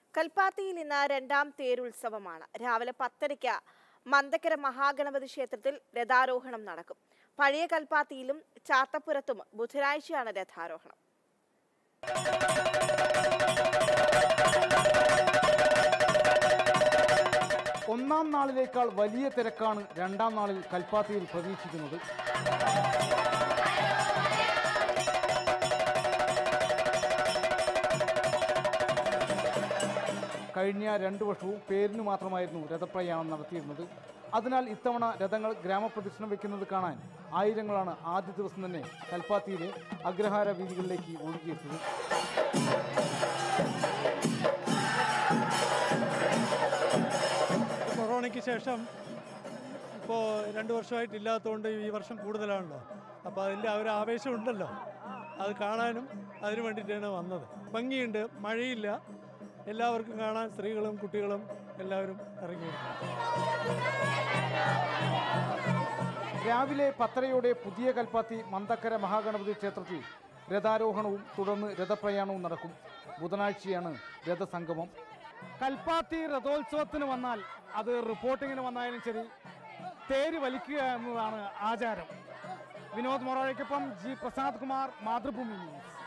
കൽപ്പാത്തിയിൽ ഇന്ന് രണ്ടാം തേരുത്സവമാണ്. രാവിലെ 10:30 മന്തക്കര മഹാഗണപതി ക്ഷേത്രത്തിൽ രഥാരോഹണം നടക്കും. പഴയ കൽപ്പാത്തിയിലും ചാത്തപ്പുരത്തും ബുധനാഴ്ചയാണ് രഥാരോഹണം. ഒന്നാം നാളിലേക്കാൾ വലിയ തിരക്കാണ് രണ്ടാം നാളിൽ കൽപ്പാത്തിയിൽ പ്രതീക്ഷിക്കുന്നത്. കഴിഞ്ഞ 2 വർഷവും പേരിന് മാത്രമായിരുന്നു രഥപ്രയാണം നടത്തിയിരുന്നത്. അതിനാൽ ഇത്തവണ രഥങ്ങൾ ഗ്രാമപ്രദക്ഷിണം വയ്ക്കുന്നത് കാണാൻ ആയിരങ്ങളാണ് ആദ്യ ദിവസം തന്നെ കൽപ്പാത്തിയിലെ അഗ്രഹാര വീതികളിലേക്ക് ഒഴുകിയെത്തിയത്. കൊറോണയ്ക്ക് ശേഷം ഇപ്പോൾ 2 വർഷമായിട്ടില്ലാത്തതുകൊണ്ട് ഈ വർഷം കൂടുതലാണല്ലോ. അപ്പോൾ അതിൻ്റെ ഒരു ആവേശം ഉണ്ടല്ലോ, അത് കാണാനും അതിനു വേണ്ടിയിട്ടാണ് വന്നത്. ഭംഗിയുണ്ട്, മഴയില്ല, എല്ലാവർക്കും കാണാൻ, സ്ത്രീകളും കുട്ടികളും എല്ലാവരും ഇറങ്ങിയിട്ടുണ്ട്. രാവിലെ 10:30 പുതിയ കൽപ്പാത്തി മന്തക്കര മഹാഗണപതി ക്ഷേത്രത്തിൽ രഥാരോഹണവും തുടർന്ന് രഥപ്രയാണവും നടക്കും. ബുധനാഴ്ചയാണ് രഥസംഗമം. കൽപ്പാത്തി രഥോത്സവത്തിന് വന്നാൽ അത് റിപ്പോർട്ടിങ്ങിന് വന്നാലും ശരി, തേര് വലിക്കുക എന്നതാണ് ആചാരം. വിനോദ് മൊറാഴയ്ക്കൊപ്പം ജി പ്രസാദ് കുമാർ, മാതൃഭൂമി ന്യൂസ്.